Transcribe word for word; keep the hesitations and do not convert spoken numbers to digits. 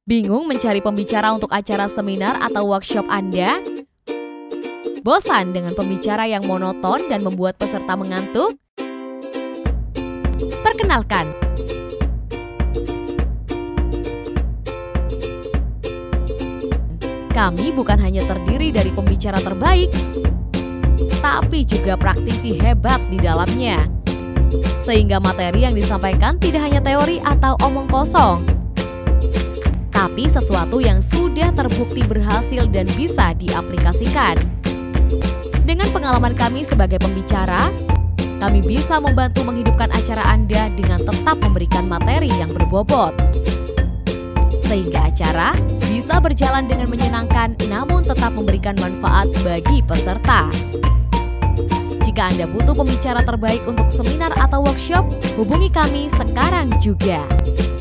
Bingung mencari pembicara untuk acara seminar atau workshop Anda? Bosan dengan pembicara yang monoton dan membuat peserta mengantuk? Perkenalkan, kami bukan hanya terdiri dari pembicara terbaik, tapi juga praktisi hebat di dalamnya. Sehingga materi yang disampaikan tidak hanya teori atau omong kosong, tapi sesuatu yang sudah terbukti berhasil dan bisa diaplikasikan. Dengan pengalaman kami sebagai pembicara, kami bisa membantu menghidupkan acara Anda dengan tetap memberikan materi yang berbobot. Sehingga acara bisa berjalan dengan menyenangkan namun tetap memberikan manfaat bagi peserta. Jika Anda butuh pembicara terbaik untuk seminar atau workshop, hubungi kami sekarang juga.